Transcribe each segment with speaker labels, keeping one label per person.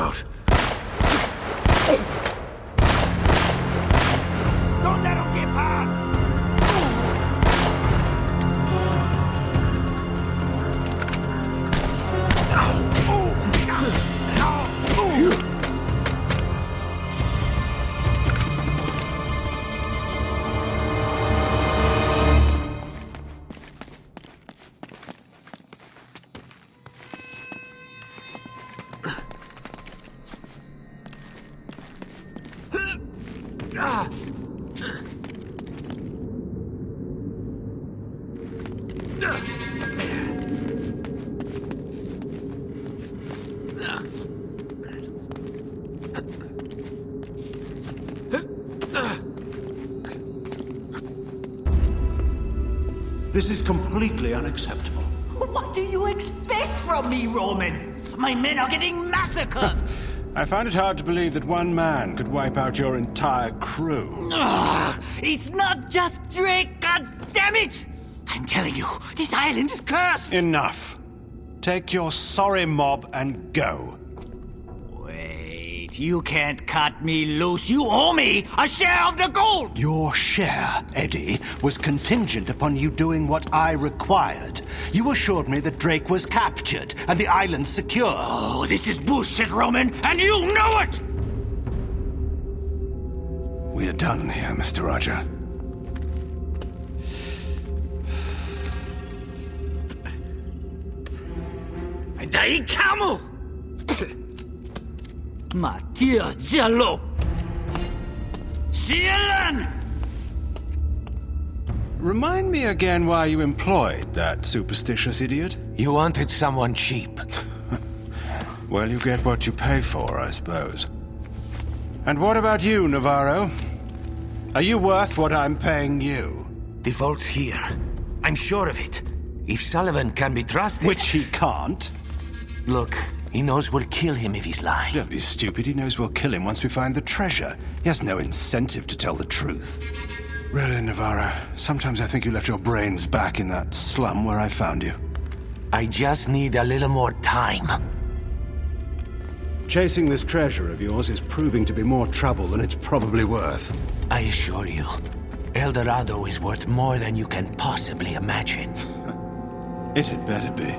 Speaker 1: about?
Speaker 2: Don't let him get past!
Speaker 3: This is completely unacceptable.
Speaker 4: What do you expect from me, Roman? My men are getting massacred!
Speaker 5: I find it hard to believe that one man could wipe out your entire crew.
Speaker 4: It's not just Drake, god damn it! I'm telling you, this island is cursed!
Speaker 5: Enough. Take your sorry mob and go.
Speaker 4: Wait, you can't cut me loose. You owe me a share of the gold!
Speaker 5: Your share, Eddie, was contingent upon you doing what I required. You assured me that Drake was captured and the island secure.
Speaker 4: Oh, this is bullshit, Roman, and you know it!
Speaker 5: We are done here, Mr. Roger.
Speaker 4: Dai Camel! Matthias Jallo! Shielan!
Speaker 5: Remind me again why you employed that superstitious idiot.
Speaker 1: You wanted someone cheap.
Speaker 5: Well, you get what you pay for, I suppose. And what about you, Navarro? Are you worth what I'm paying you?
Speaker 1: The vault's here. I'm sure of it. If Sullivan can be trusted...
Speaker 5: Which he can't.
Speaker 1: Look, he knows we'll kill him if he's lying.
Speaker 5: Don't be stupid. He knows we'll kill him once we find the treasure. He has no incentive to tell the truth. Really, Navarro, sometimes I think you left your brains back in that slum where I found you.
Speaker 1: I just need a little more time.
Speaker 5: Chasing this treasure of yours is proving to be more trouble than it's probably worth.
Speaker 1: I assure you, El Dorado is worth more than you can possibly imagine.
Speaker 5: It had better be.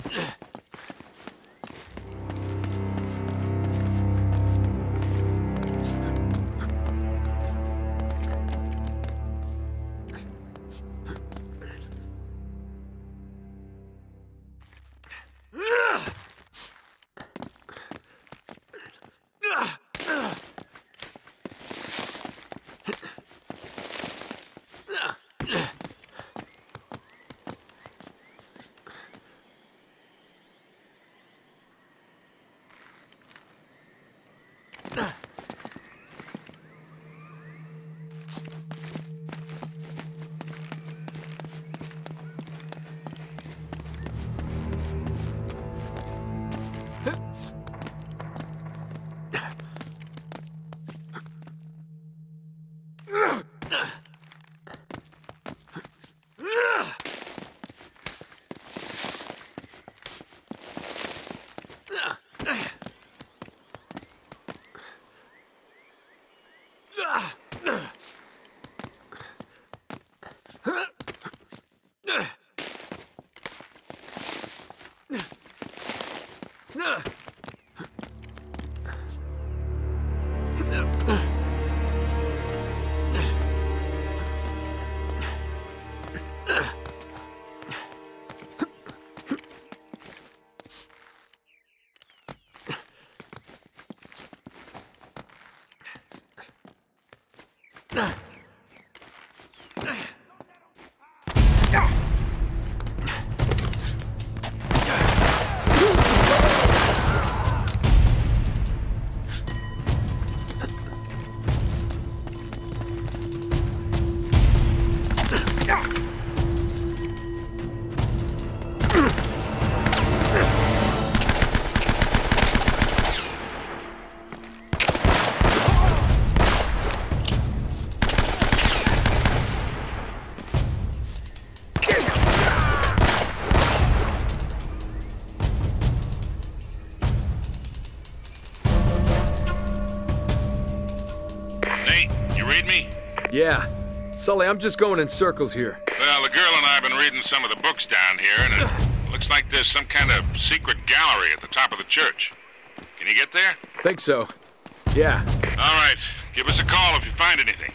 Speaker 6: Yeah. Sully, I'm just going in circles here.
Speaker 7: Well, the girl and I have been reading some of the books down here, and it looks like there's some kind of secret gallery at the top of the church. Can you get there?
Speaker 6: Think so. Yeah.
Speaker 7: All right. Give us a call if you find anything.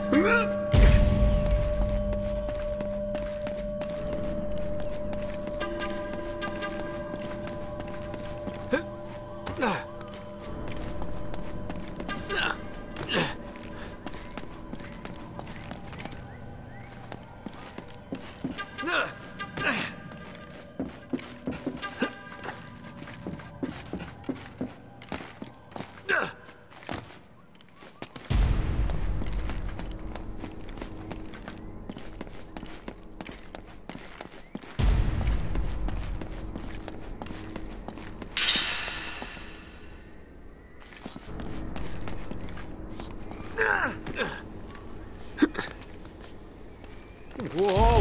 Speaker 6: Whoa!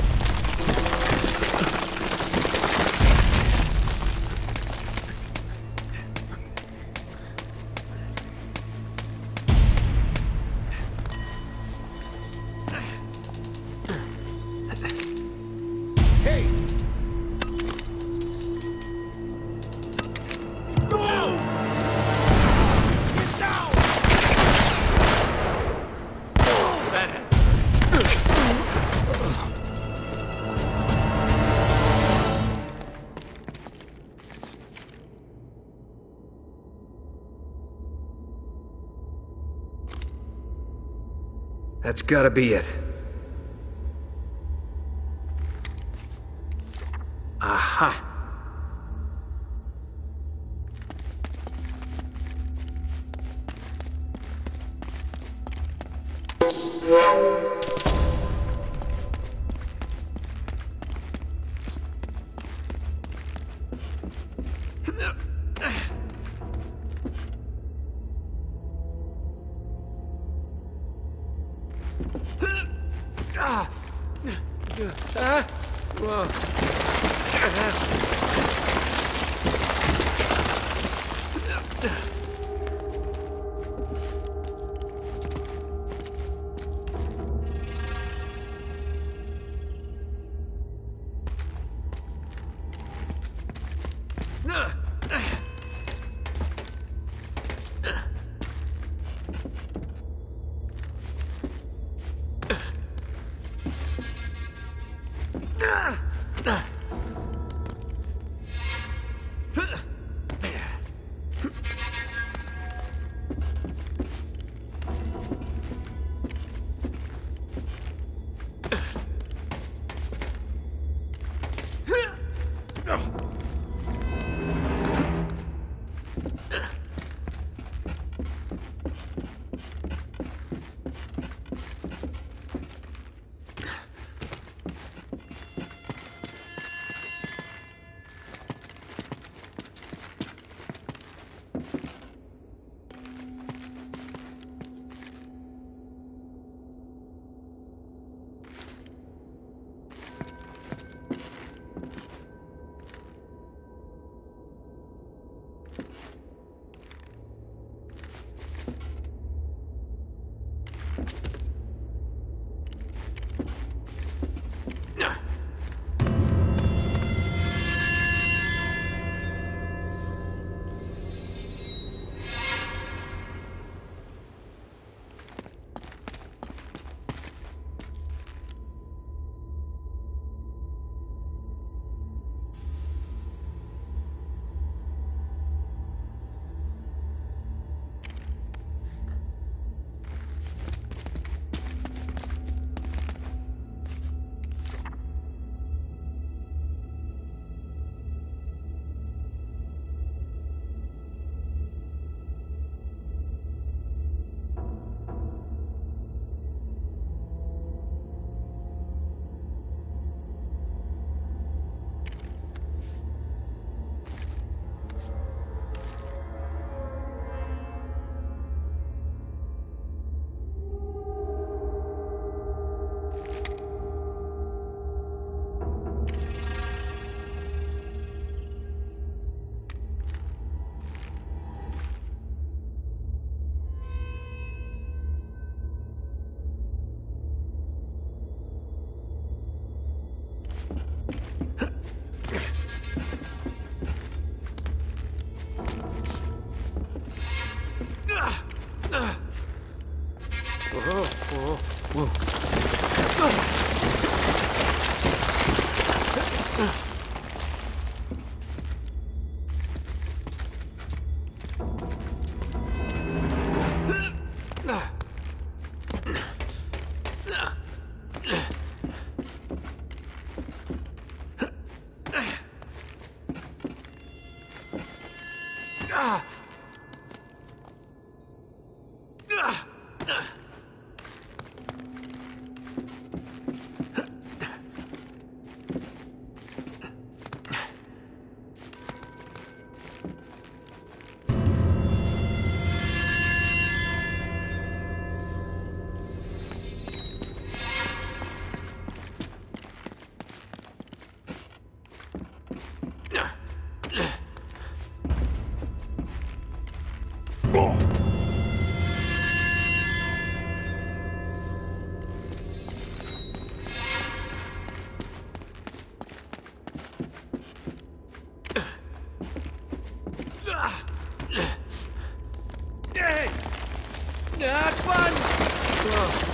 Speaker 6: Hey! No! Get down! That happened. That's gotta be it. Aha! Hey! Not fun!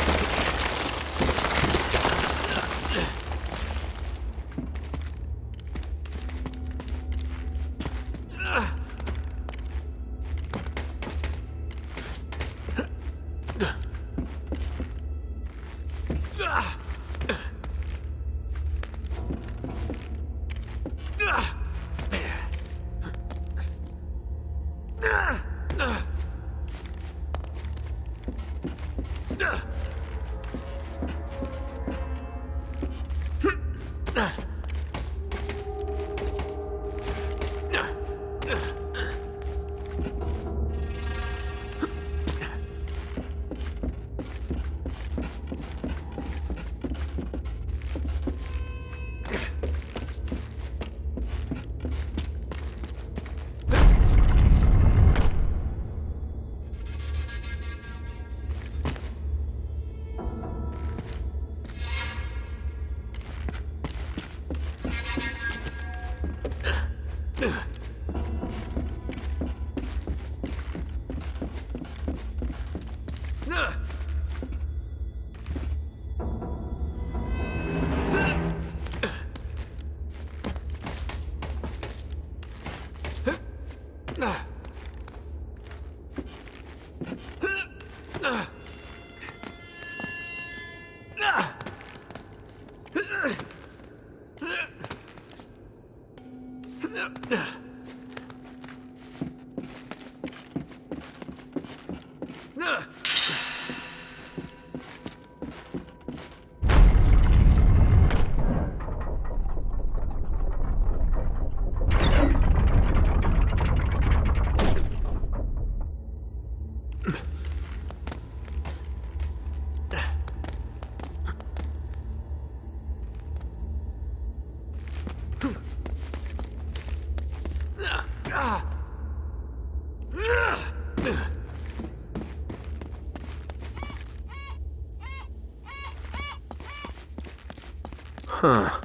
Speaker 6: Huh.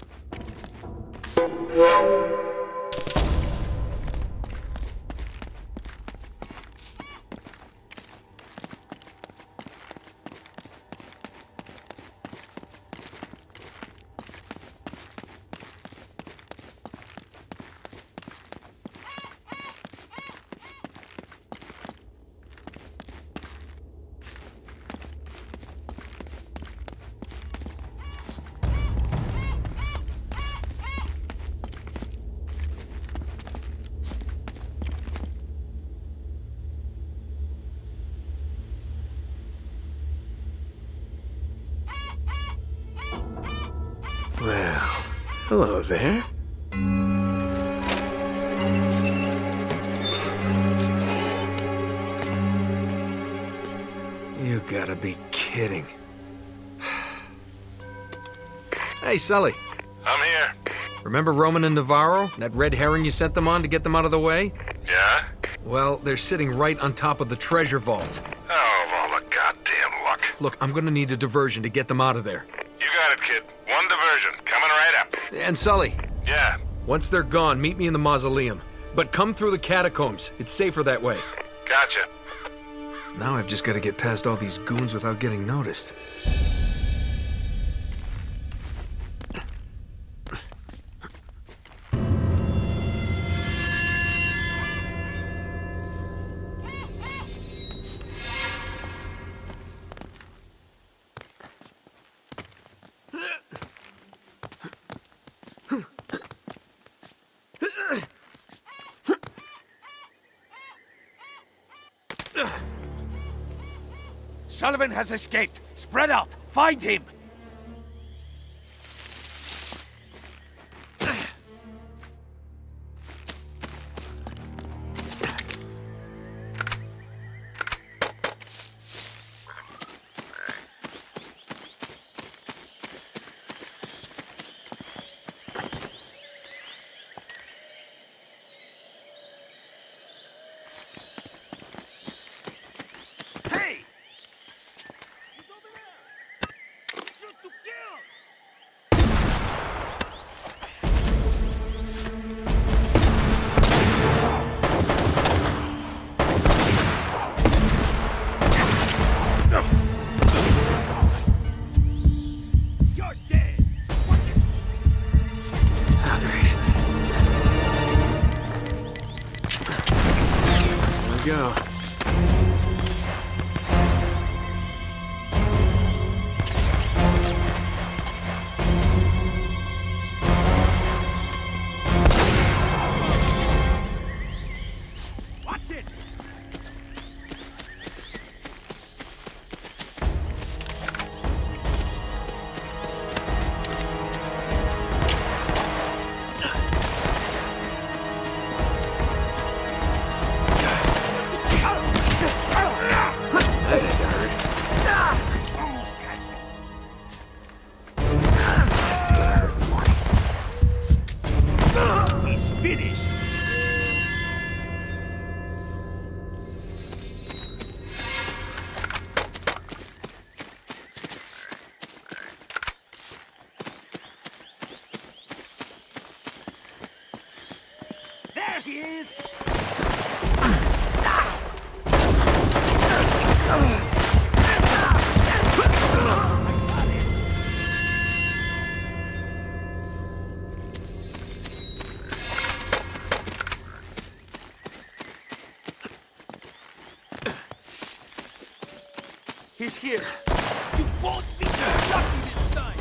Speaker 6: Well, hello there. You gotta be kidding. Hey, Sully.
Speaker 7: I'm here.
Speaker 6: Remember Roman and Navarro? That red herring you sent them on to get them out of the way?
Speaker 7: Yeah?
Speaker 6: Well, they're sitting right on top of the treasure vault.
Speaker 7: Oh, all the goddamn luck.
Speaker 6: Look, I'm gonna need a diversion to get them out of there.
Speaker 7: You got it, kid. One diversion. Coming right up.
Speaker 6: And Sully,
Speaker 7: Yeah.
Speaker 6: once they're gone, meet me in the mausoleum. But come through the catacombs. It's safer that way.
Speaker 7: Gotcha.
Speaker 6: Now I've just got to get past all these goons without getting noticed.
Speaker 2: Sullivan has escaped. Spread out. Find him.
Speaker 6: Go.
Speaker 2: Watch it. He's finished. There he is. He's here. You won't be so lucky this time.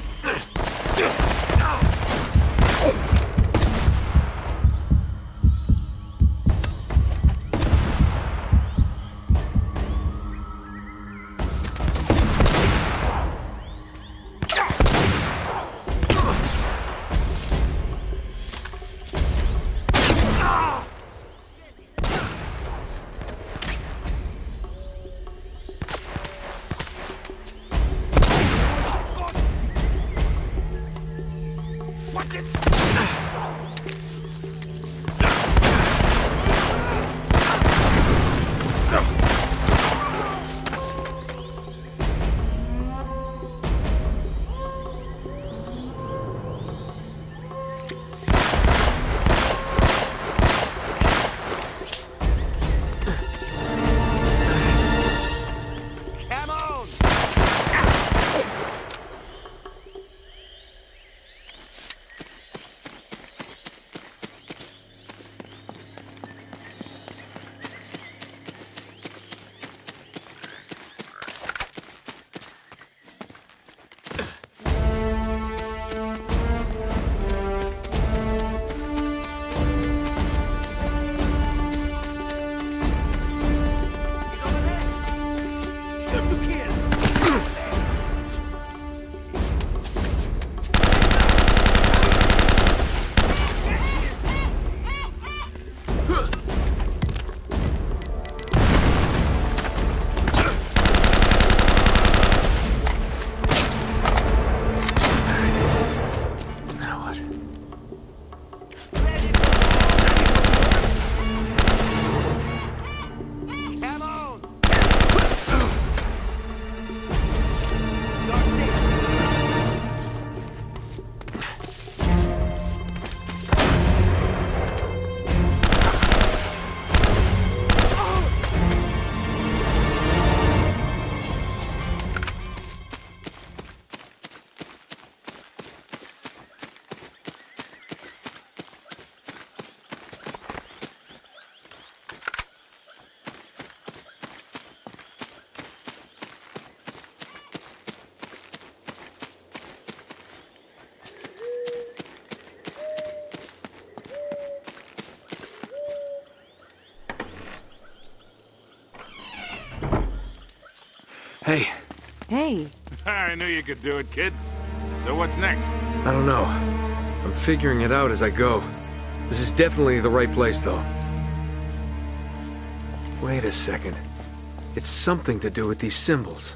Speaker 2: Watch it!
Speaker 6: Hey,
Speaker 8: Hey,
Speaker 7: I knew you could do it, kid. So what's next?
Speaker 6: I don't know. I'm figuring it out as I go. This is definitely the right place, though. Wait a second. It's something to do with these symbols.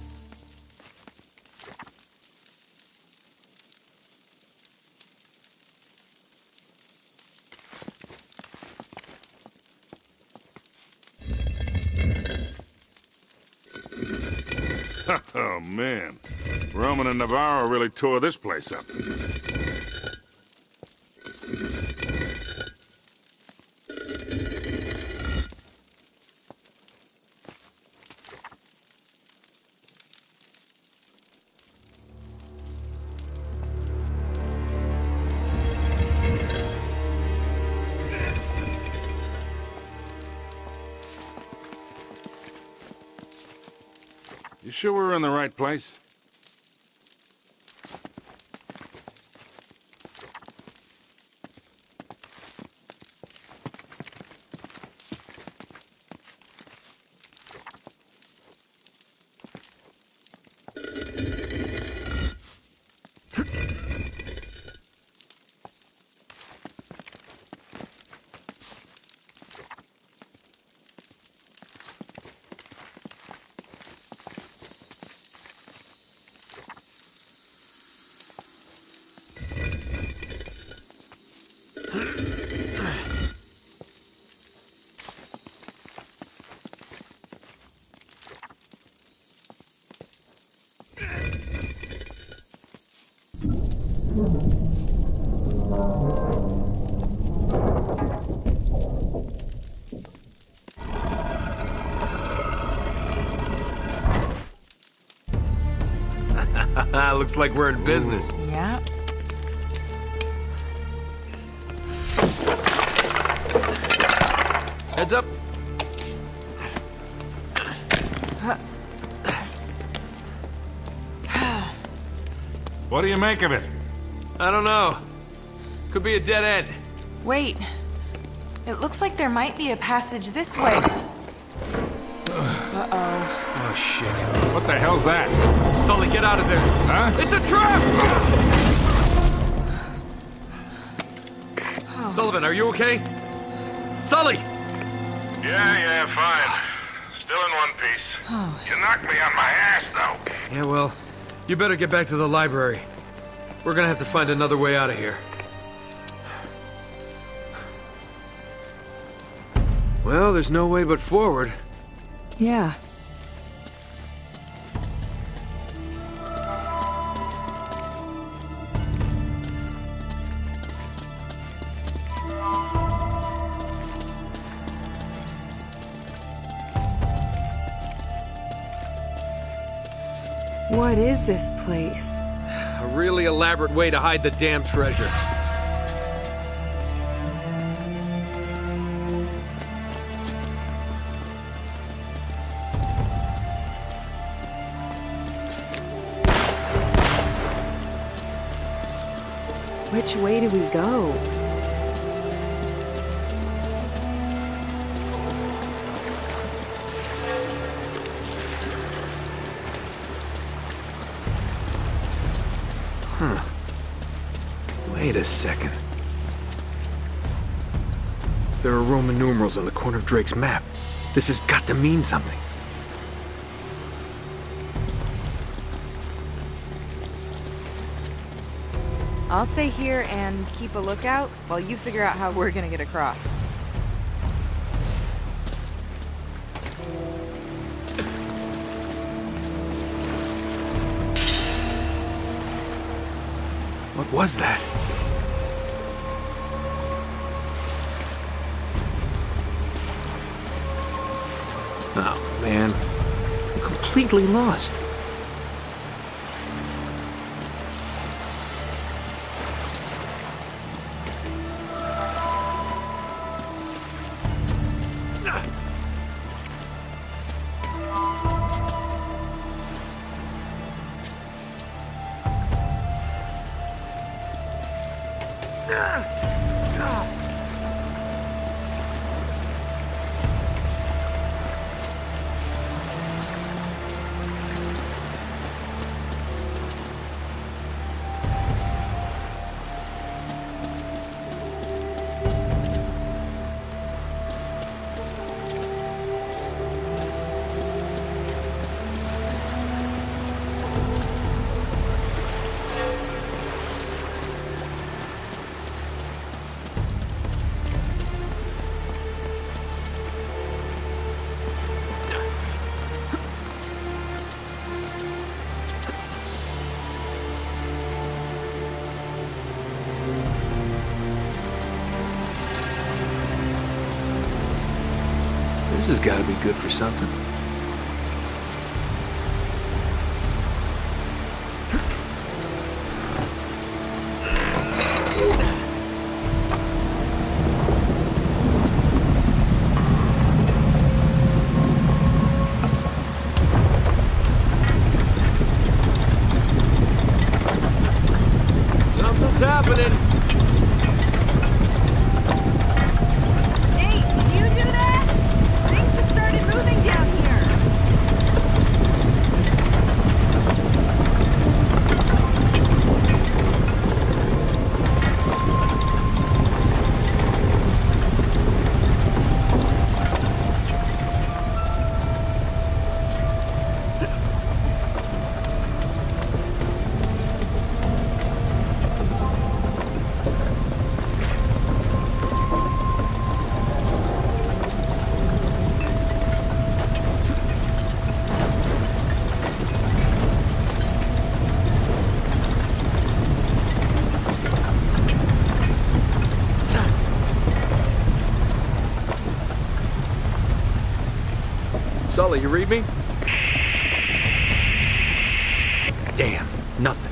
Speaker 7: Oh, man. Roman and Navarro really tore this place up. You sure we're in the right place?
Speaker 6: Looks like we're in business.
Speaker 8: yeah.
Speaker 6: Heads up.
Speaker 7: What do you make of it?
Speaker 6: I don't know. Could be a dead end.
Speaker 8: Wait. It looks like there might be a passage this way. Uh-oh.
Speaker 6: Oh, shit.
Speaker 7: What the hell's that?
Speaker 6: Sully, get out of there.
Speaker 7: Huh?
Speaker 6: It's a trap! Sullivan, are you okay? Sully!
Speaker 7: Yeah, fine. Still in one piece. You knocked me on my ass, though.
Speaker 6: Yeah, well, you better get back to the library. We're gonna have to find another way out of here. Well, there's no way but forward.
Speaker 8: Yeah. What is this place?
Speaker 6: A really elaborate way to hide the damn treasure.
Speaker 8: Which way do we go?
Speaker 6: Wait a second. There are Roman numerals on the corner of Drake's map. This has got to mean something.
Speaker 8: I'll stay here and keep a lookout while you figure out how we're gonna get across.
Speaker 6: What was that? Oh, man. I'm completely lost. This has got to be good for something. Something's happening.
Speaker 8: Hey, can you do that? Things just started moving down here.
Speaker 6: Sully, you read me? Damn, nothing.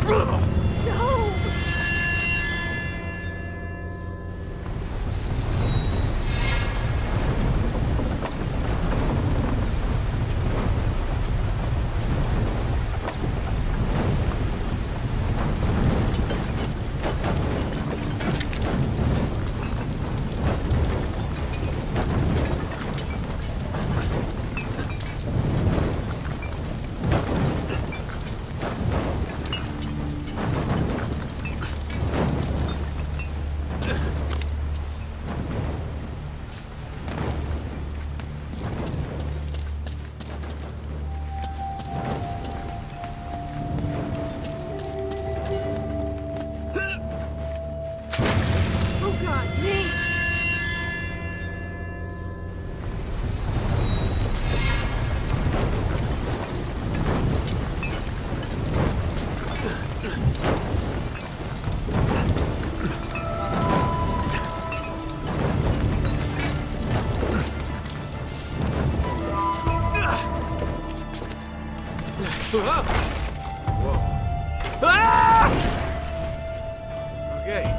Speaker 6: Whoa. Ah! Okay.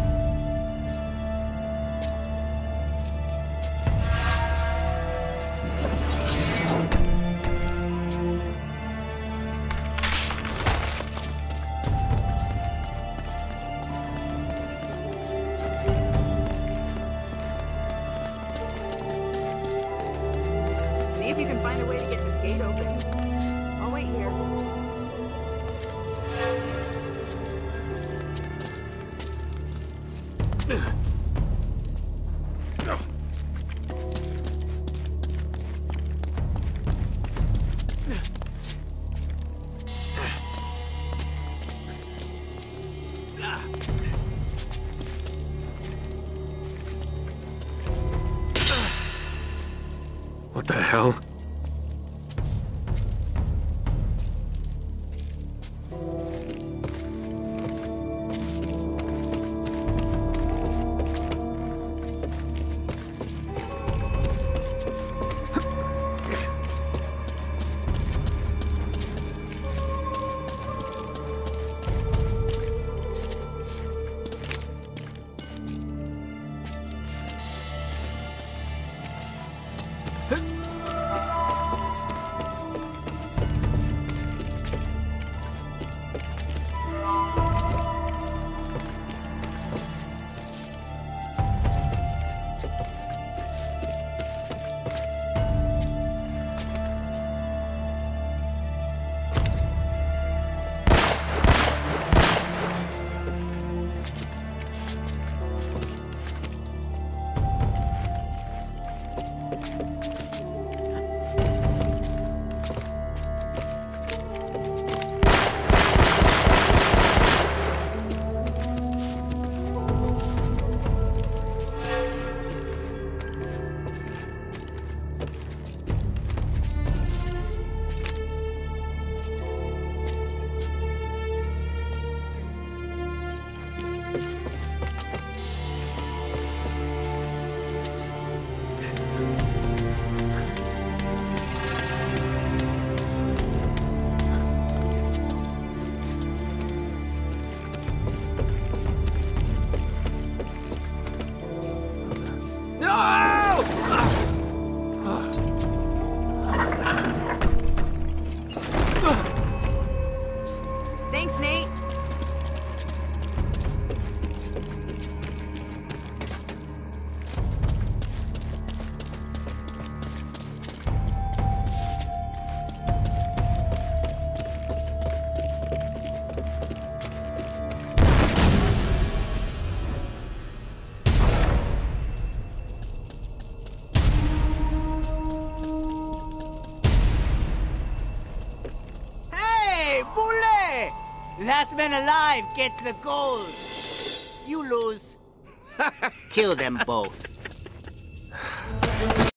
Speaker 8: See if you can find a way to get this gate open. I'll wait here.
Speaker 6: What the hell?
Speaker 8: Thanks, Nate.
Speaker 4: Hey, Boule! Last man alive gets the gold. You lose. Kill them both.